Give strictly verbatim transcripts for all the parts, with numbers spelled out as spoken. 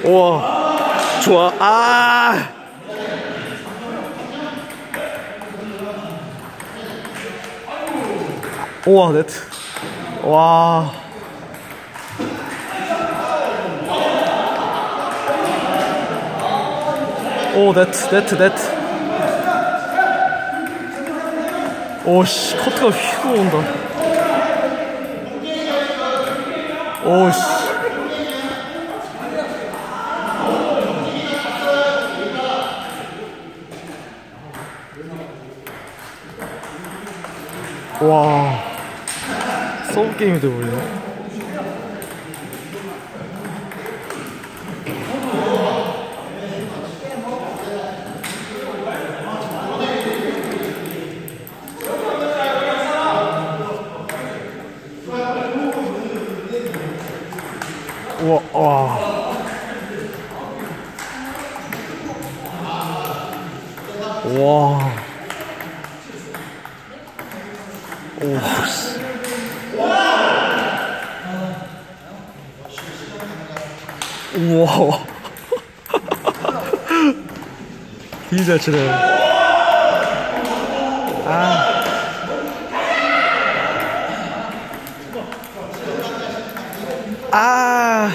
우와, 좋아. 아! 우와, 네트. 와. 오, 네트, 네트, 네트. 오씨, 커트가 휘고 온다. 오씨. 와, 서브 게임이 돼버리네. 우와, 와. 와. 오, 씨. 우와. 되게 잘 치네. 아. 아.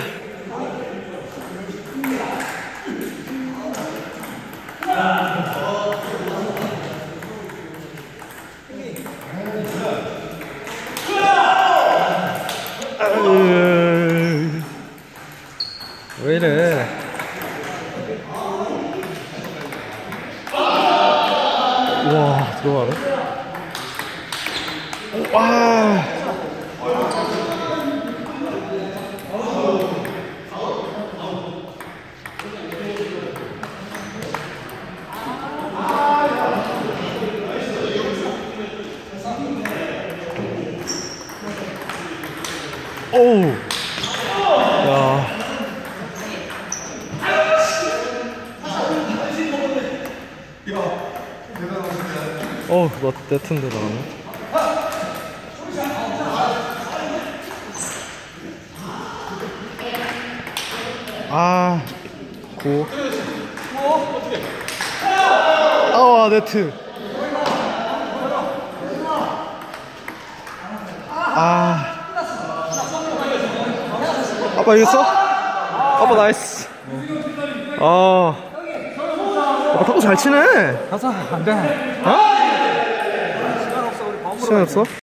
왜 이래? 와, 들어가네. 와. 오우. 야. 어우, 너 네트인데 나가네. 아, 고. 아, 네트. 아. 아빠 이겼어? 아빠 나이스. 아. 아빠 탁구 잘 치네. 가서 안 돼. 어? 시간 없어?